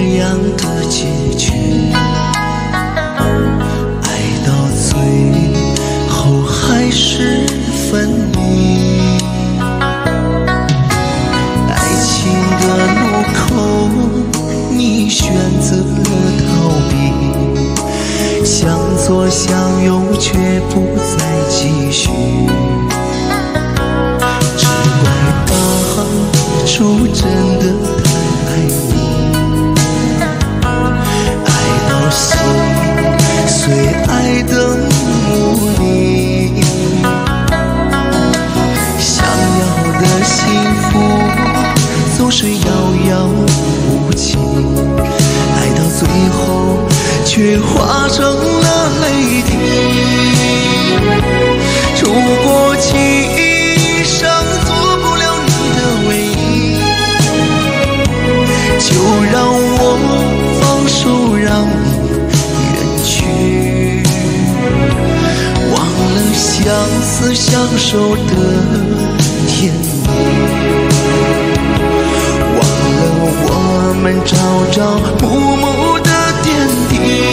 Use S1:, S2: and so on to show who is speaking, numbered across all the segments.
S1: 样的结局，爱到最后还是分离。爱情的路口，你选择了逃避，向左向右却不再继续。只怪当初真的太爱你，爱到心碎，爱的无力。想要的幸福总是遥遥无期，爱到最后却化成了泪滴。如果情生做不了你的唯一，就让我放手，让你远去，忘了相思相守的甜蜜，忘了我们朝朝暮暮的点滴。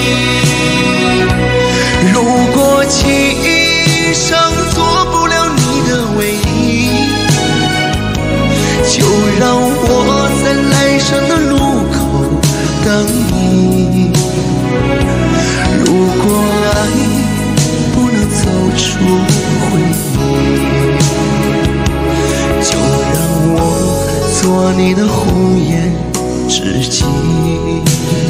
S1: 如果情生做不了你的唯一，就让我在来生的路口等你。如果爱不能走出回忆，就让我做你的红颜知己。